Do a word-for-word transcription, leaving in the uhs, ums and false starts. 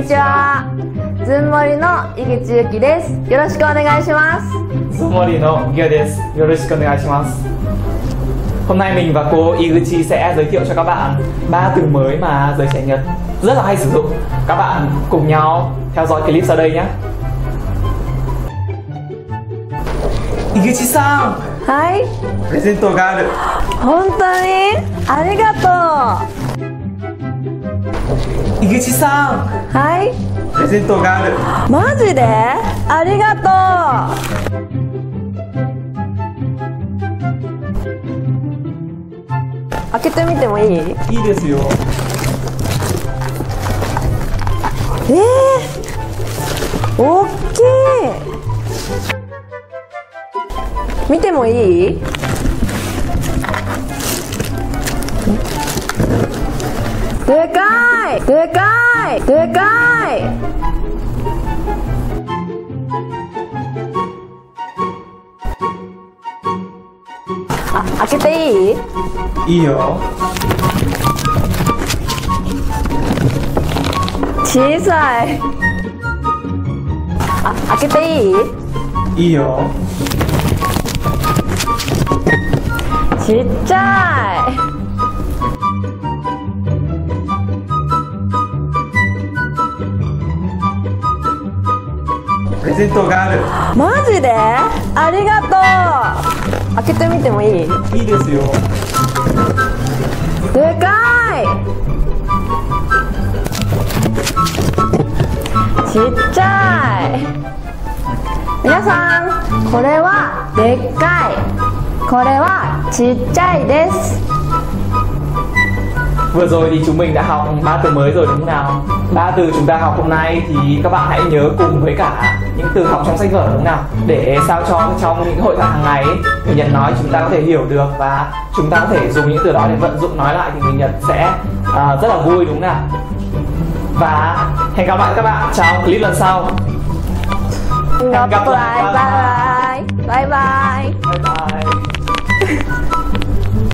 ちは。ずんもりの井口ゆきです。よろしくお願いします. Zoom MoriのGiaです. Yoroshiku onegaishimasu. Hôm nay mình và cô Iguchi sẽ giới thiệu cho các bạn ba từ mới mà giới trẻ Nhật rất là hay sử dụng. Các bạn cùng nhau theo dõi clip sau đây nhé. Iguchi-san, はい。 プレゼントがある。 本当にありがとう。 Iguchi-san, はい。 プレゼントがある。 マジでありがとう。開けてみてもいい？ いいですよ。 えー、大きい。見てもいい？でかいでかいでかい。あ、開けていい？ いいよ。 小さい。あ、開けていい？ いいよ。 ちっちゃい。 プレゼントがある。 マジでありがとう。開けてみてもいい？ いいですよ。 でかい。ちっちゃい。皆さん、これはでっかい、これはちっちゃいです。 Vừa rồi thì chúng mình đã học ba từ mới rồi đúng không nào? Ba từ chúng ta học hôm nay thì các bạn hãy nhớ cùng với cả những từ học trong sách vở đúng không nào? Để sao cho trong những hội thoại hàng ngày ấy, người Nhật nói chúng ta có thể hiểu được và chúng ta có thể dùng những từ đó để vận dụng nói lại thì người Nhật sẽ uh, rất là vui đúng không nào? Và hẹn gặp lại các bạn trong clip lần sau. Hẹn gặp lại, bye bye. Bye bye. Bye bye.